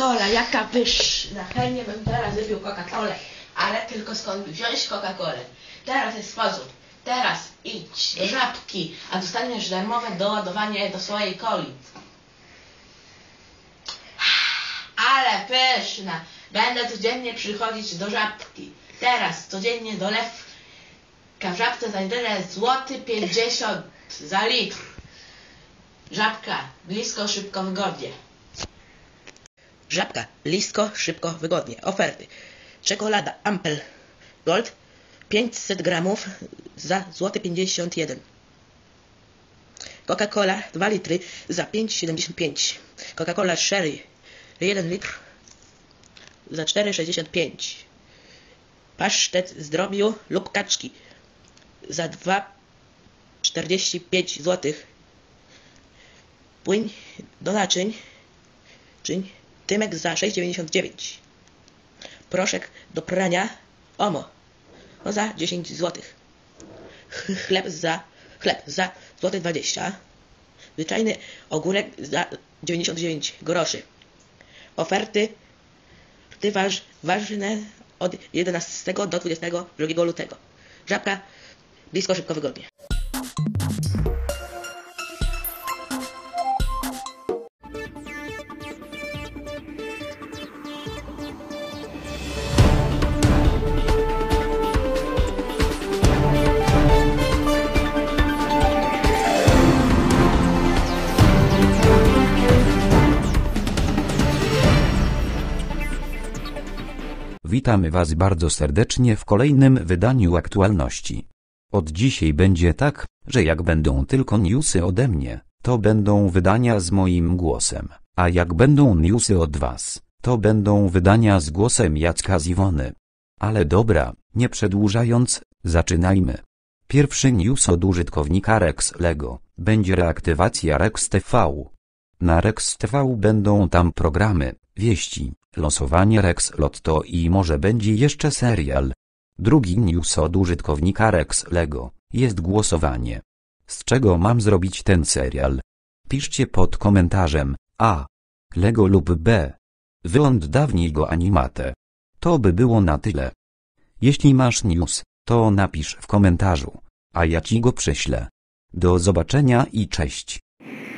Coca-Cola, jaka pyszna. Chętnie bym teraz wypił Coca-Colę, ale tylko skąd wziąć Coca-Colę? Teraz jest sposób. Teraz idź do Żabki, a dostaniesz darmowe doładowanie do swojej coli. Ale pyszna. Będę codziennie przychodzić do Żabki. Teraz codziennie do Lewka. W Żabce znajdę złoty 50 za litr. Żabka. Blisko, szybko, wygodnie. Żabka. Blisko, szybko, wygodnie. Oferty. Czekolada Ampel Gold 500 gramów za złoty 51 zł. Coca-Cola 2 litry za 5,75 zł. Coca-Cola Sherry 1 litr za 4,65 zł. Pasztet z drobiu lub kaczki za 2,45 zł. Płyn do naczyń Tymek za 6,99 zł. Proszek do prania Omo za 10 zł. Chleb za złoty 20 zł. Zwyczajny ogórek za 99 groszy. Oferty ważne od 11 do 22 lutego. Żabka. Blisko, szybko, wygodnie. Witamy Was bardzo serdecznie w kolejnym wydaniu aktualności. Od dzisiaj będzie tak, że jak będą tylko newsy ode mnie, to będą wydania z moim głosem, a jak będą newsy od Was, to będą wydania z głosem Jacka z Iwony. Ale dobra, nie przedłużając, zaczynajmy. Pierwszy news od użytkownika Rex Lego, będzie reaktywacja Rex TV. Na Rex TV będą tam programy, wieści, losowanie Rex Lotto i może będzie jeszcze serial. Drugi news od użytkownika Rex Lego, jest głosowanie. Z czego mam zrobić ten serial? Piszcie pod komentarzem A. Lego lub B. Wy oddawniej go animate. To by było na tyle. Jeśli masz news, to napisz w komentarzu, a ja Ci go prześlę. Do zobaczenia i cześć.